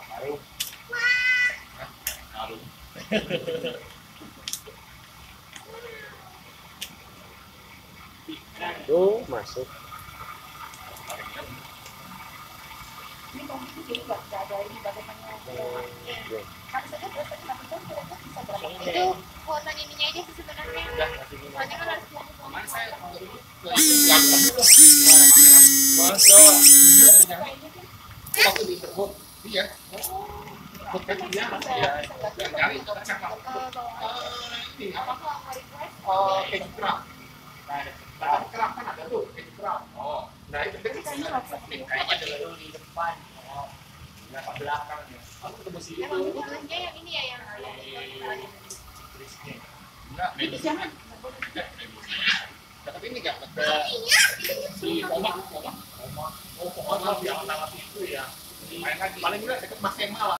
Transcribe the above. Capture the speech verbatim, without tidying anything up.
Karung. Karung. Tuh masuk. Ini komisi jadi nggak nggak ada ini bagaimana harus saja terus tapi satu jam kira-kira bisa berapa? Itu kuota ininya aja sih sebenarnya. Udah, kasih minum. Soalnya kan harus buang Mana saya dulu. Masuk. Waktu disebut. Iya. Bukan dia Mas ya. Cari cek ini apa? Oh, keju kerap. Nah, ada kerap kan ada tuh, keju kerap. Oh, nah itu kan kayaknya dulu di depan. Oh, nah ke belakang ya. Aku ketemu si itu. Emang bukannya yang ini ya yang Enggak, itu jangan. Tapi ini enggak ada si Komang, Komang. Komang. Oh, Komang yang anak itu ya. Main lagi. Paling enggak deket Mas Kemal.